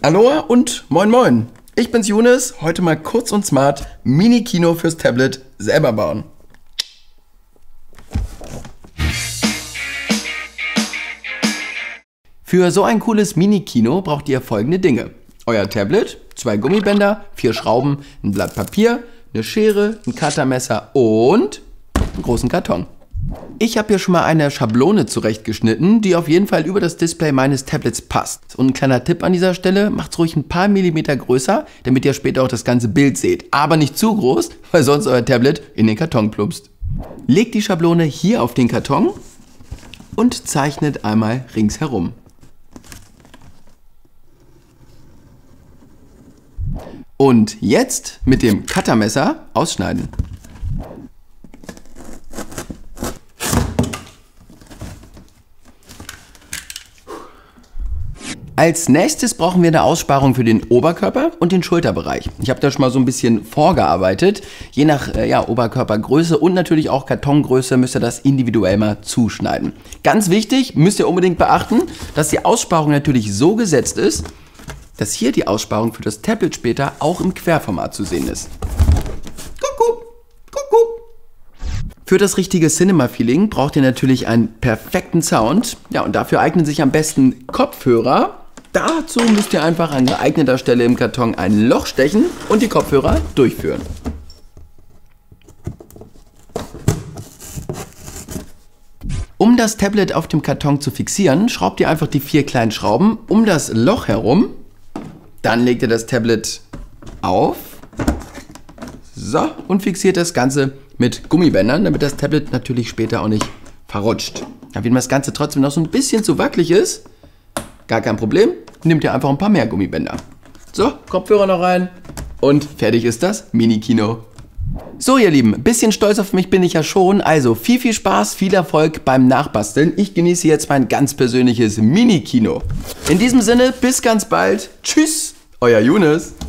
Aloha und moin moin. Ich bin's Younes, heute mal kurz und smart Mini-Kino fürs Tablet selber bauen. Für so ein cooles Mini-Kino braucht ihr folgende Dinge. Euer Tablet, 2 Gummibänder, 4 Schrauben, ein Blatt Papier, eine Schere, ein Cuttermesser und einen großen Karton. Ich habe hier schon mal eine Schablone zurechtgeschnitten, die auf jeden Fall über das Display meines Tablets passt. Und ein kleiner Tipp an dieser Stelle, macht's ruhig ein paar Millimeter größer, damit ihr später auch das ganze Bild seht. Aber nicht zu groß, weil sonst euer Tablet in den Karton plumpst. Legt die Schablone hier auf den Karton und zeichnet einmal ringsherum. Und jetzt mit dem Cuttermesser ausschneiden. Als nächstes brauchen wir eine Aussparung für den Oberkörper und den Schulterbereich. Ich habe da schon mal so ein bisschen vorgearbeitet. Je nach Oberkörpergröße und natürlich auch Kartongröße müsst ihr das individuell mal zuschneiden. Ganz wichtig, müsst ihr unbedingt beachten, dass die Aussparung natürlich so gesetzt ist, dass hier die Aussparung für das Tablet später auch im Querformat zu sehen ist. Kuckuck, kuckuck. Für das richtige Cinema-Feeling braucht ihr natürlich einen perfekten Sound. Ja, und dafür eignen sich am besten Kopfhörer. Dazu müsst ihr einfach an geeigneter Stelle im Karton ein Loch stechen und die Kopfhörer durchführen. Um das Tablet auf dem Karton zu fixieren, schraubt ihr einfach die 4 kleinen Schrauben um das Loch herum. Dann legt ihr das Tablet auf. So, und fixiert das Ganze mit Gummibändern, damit das Tablet natürlich später auch nicht verrutscht. Ja, wenn das Ganze trotzdem noch so ein bisschen zu wackelig ist, gar kein Problem, nehmt ihr einfach ein paar mehr Gummibänder. So, Kopfhörer noch rein und fertig ist das Mini-Kino. So ihr Lieben, ein bisschen stolz auf mich bin ich ja schon, also viel Spaß, viel Erfolg beim Nachbasteln. Ich genieße jetzt mein ganz persönliches Mini-Kino. In diesem Sinne, bis ganz bald. Tschüss, euer Younes.